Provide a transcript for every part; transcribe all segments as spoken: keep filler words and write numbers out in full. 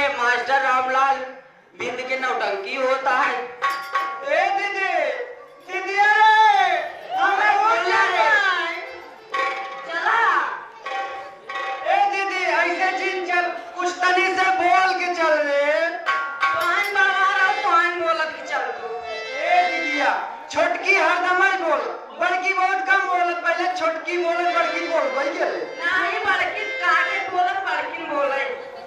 Master Ramlal बिंद के नौटंकी होता है। ए दीदी दीदी अरे हमें बोलना रे चला। ए दीदी ऐसे चीज चल कुछ तनी से बोल के चल रे। पान बना रहा पान बोलत के चल तू। ए दीदिया छोटकी हरदम ही बोल, बड़की बहुत कम बोलत, पहले छोटकी बोलत बड़की बोल भाई गेले। नहीं बड़की काटे बोलत बड़की बोले।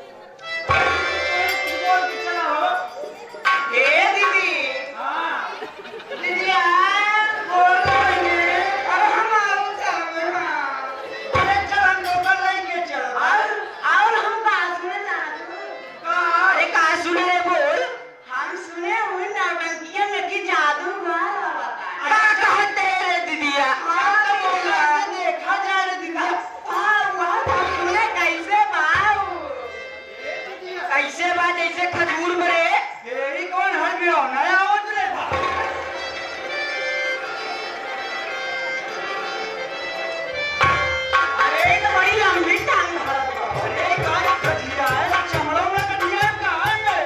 बोल के चला हो। ए दीदी हां दीदी आ बोल रही है। अरे हम आओ चल हां अरे चल हम लोग लेके चल। और और हम बात सुने जाना तू। हां अरे का सुने रे बोल। हम सुने हुए नौटंकिया में की जादू मार बता। का कहते रे दीदिया। हां तो बोल रहा देखा जा रे दीदी। वाह वाह सुने कैसे बाऊ। कैसे बा जैसे खजूर मरे। तेरी कौन हट गया नया हो रे। अरे तो बड़ी लंबी टांग भरत बा। अरे का कठिया है चमड़ा में कठिया कहां है।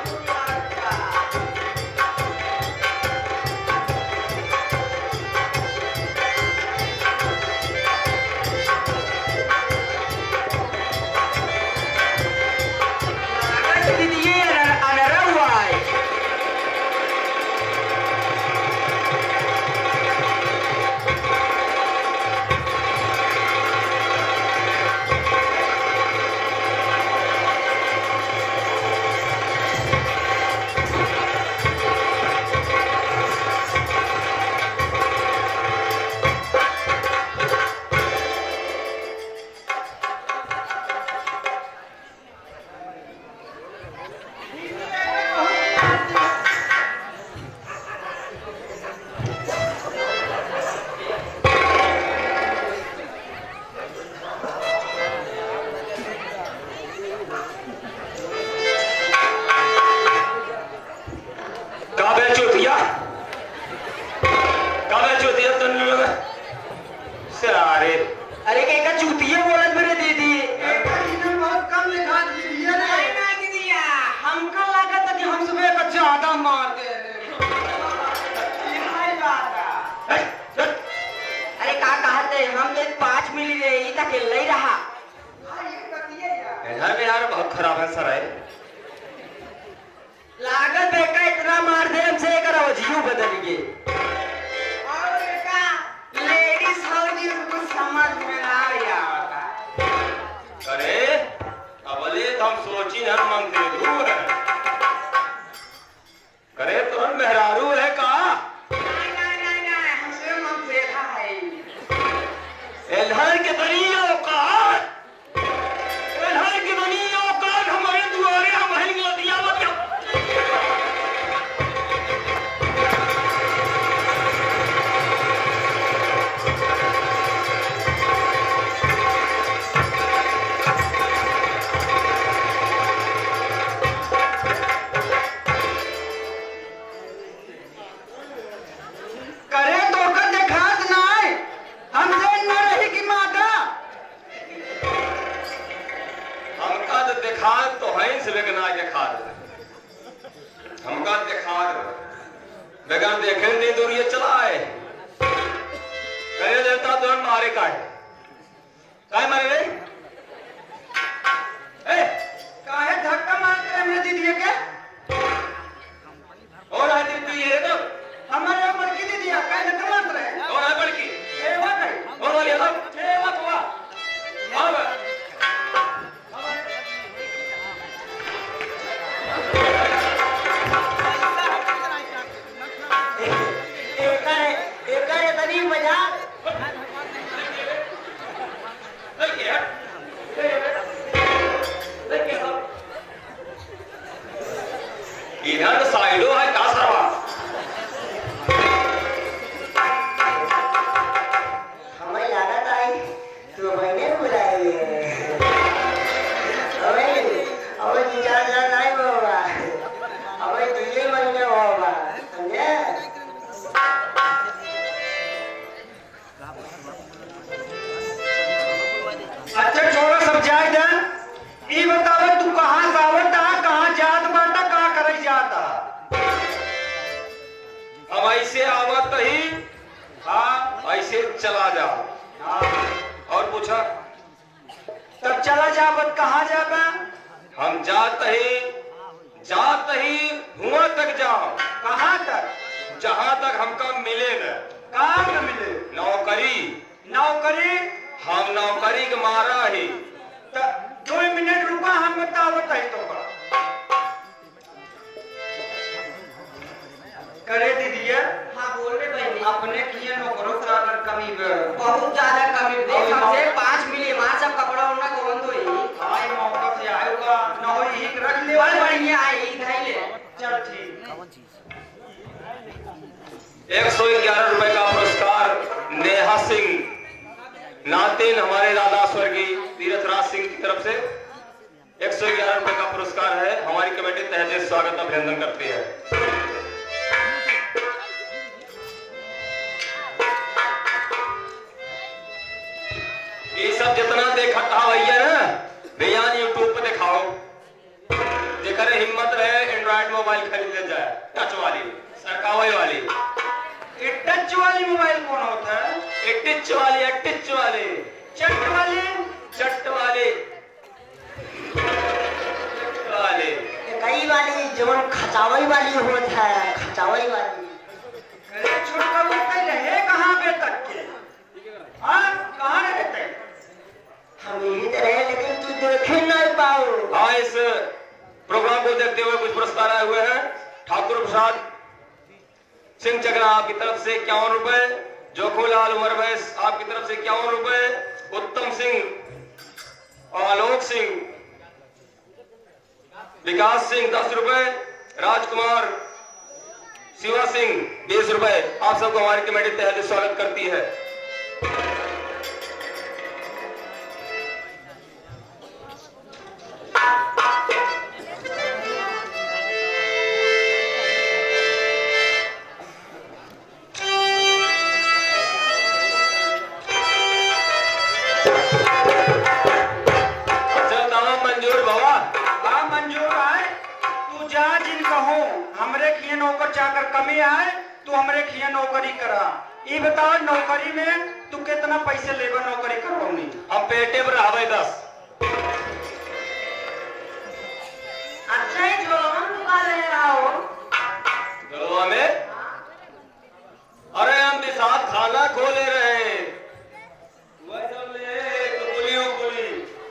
लागत दीदी ये अनरा हुआ है। काबे चोटिया काबे चोटिया तन लोग सारे अरे के का चूतिए बोलत मेरे दीदी। इधर बहुत कम लिखा दीदी है रे। नहीं ना दीदिया हमका लागत है कि हम सुबह का ज्यादा मार दे रे। नहीं बात। अरे का कहते हम तो पाँच मिली रे ई तक ले रहा। हां ये कटिए यार। इधर में यार बहुत खराब है सर है। लागत बेका इतना मार दे हमसे करो जीव बदल गए। और बेका लेडीज हो जी कुछ समझ में ना आता। अरे अबले तो हम सोची न मंगते दूर है करे तो मेहरारू है का। नहीं नहीं नहीं नहीं हमसे मन देखा है। इधर के दुनिया का इधर की दुनिया का हमारे दुआरे हम हिंगला दिया मत। करे तो का देखात नहीं हमसे न रही की माता। हमका तो दिखा तो है से लेकिन आज दिखा दे हमका दिखा दे बेगान देखे नहीं दूर ये चला है कहे देवता तो मारे काहे काहे मारे रे ए काहे धक्का मारते हैं मेरे दीदी के। और आज तू ये तो हमारे ऊपर की दीदी काहे धक्का मारते हैं। और है बड़की ए बात है और वाली अलग ए बात हुआ। अब एक है एक है इतनी मजाक। देखिए देखिए इधर साइडो है का सरवा हमें लागत आई तो मैंने बुलाई है। हमें हमें विचार जाना नहीं होगा। हमें तुझे महीने होगा समझे। अच्छा छोड़ो सब जाए जा। ई बतावे तू कहां से आवत आ ऐसे आवत ही हाँ ऐसे चला जा। हाँ। और पूछा तब चला जाबत कहाँ जाबा? हम जात ही जात ही धुआं तक जाओ। कहाँ तक? जहां तक हमका मिले न। कहाँ न मिले? नौकरी। नौकरी? हम नौकरी के मारा ही। दो मिनट रुका, हम बतावत है तो का करे दीदी। हाँ बोल रहे बहनी। अपने किए नौकरों का अगर कमी बहुत ज्यादा कमी देख हमसे पाँच मिली मार सब कपड़ा उन्ना को बंद हुई। आई मौका से आएगा न हो ही रख ले बड़ बढ़िया आई इधर ले। चल ठीक। एक सौ ग्यारह रुपए का पुरस्कार नेहा सिंह नातिन हमारे दादा स्वर्गीय तीर्थराज सिंह की तरफ से एक सौ ग्यारह रुपए का पुरस्कार है। हमारी कमेटी तहे दिल स्वागत अभिनंदन करती है। ये सब जितना देखा था भैया ना भैया यूट्यूब पे दिखाओ। जेकर हिम्मत रहे एंड्रॉइड मोबाइल खरीद ले जाए, टच वाली सरकावई वाली। ये टच वाली मोबाइल कौन होता है? ये टिच वाली है, टिच वाली चट वाली? चट वाली चट वाली कई वाली जवन खचावई वाली होत है, खचावई वाली। अरे छोटा बेटा रहे कहाँ पे तक के? हाँ कहाँ रहते? हम यही तो रहे लेकिन तू देखे नहीं पाओ। हाँ, इस प्रोग्राम को देखते हुए कुछ पुरस्कार आए हुए हैं। ठाकुर प्रसाद सिंह चगरा आपकी तरफ से इक्यावन रुपए, जोखूलाल उमर वैस आपकी तरफ से इक्यावन रुपए, उत्तम सिंह और आलोक सिंह, विकास सिंह दस रुपए, राजकुमार शिवा सिंह बीस रुपए। आप सबको हमारी कमेटी तहे दिल स्वागत करती है। चाकर कमी आए तू हमरे खिया नौकरी करा। ये बताओ नौकरी में तू कितना पैसे लेबा नौकरी करवाऊनी? हम पेटे पर रहबे दस। अच्छा ही झोलवन दुकान ले आओ। झोलवा में? अरे हम भी साथ खाना खोले रहे। वह सब ले तो पुलियो पुली।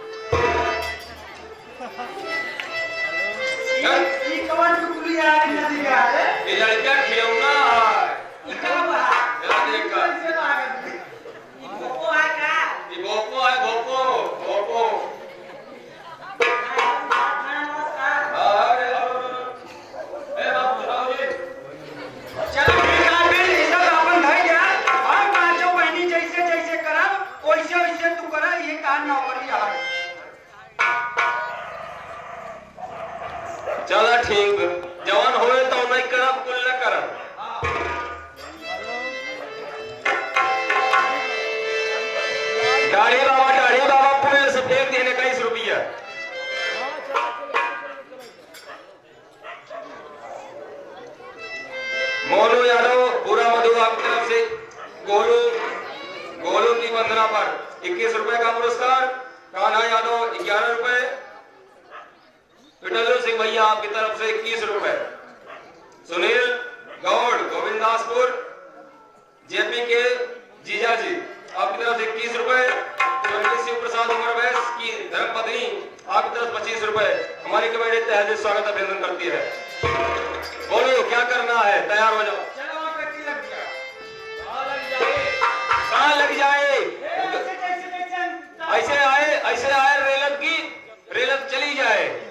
ये कवन टुकड़ी आ रही नदी का है? ये लड़का खिलौना है। ये कब है? यार देख कर। ये भोपो है का? ये भोपो है, भोपो भोपो। अरे ए बाबू राव जी चलो ठीक है फिर ये सब अपन भाई जा और पांचों बहनी जैसे जैसे करब वैसे वैसे तू करा। ये का नौकरी आ। चला ठीक जवान होए तो नहीं करब कुल न करब। दाढ़ी बाबा दाढ़ी बाबा पुल से फेंक देने का इस रुपया। मोनू यादव पूरा मधु आपकी तरफ से गोलू गोलू की वंदना पर इक्कीस रुपए का पुरस्कार। कान्हा यादव ग्यारह रुपए, विठल सिंह भैया आपकी तरफ से इक्कीस रुपए, सुनील गौड़ गोविंदासपुर जेपी के जीजा जी आपकी तरफ से इक्कीस रुपए, शिव प्रसाद उमर वैस की धर्मपत्नी आपकी तरफ पच्चीस रुपए। हमारी कमेटी तहे दिल स्वागत अभिनंदन करती है। बोलो क्या करना है, तैयार हो जाओ। चलो वहां पे लग गया। कहाँ लग जाए? ऐसे जैसे जैसे ऐसे आए ऐसे आए रेलत की रेलत चली जाए।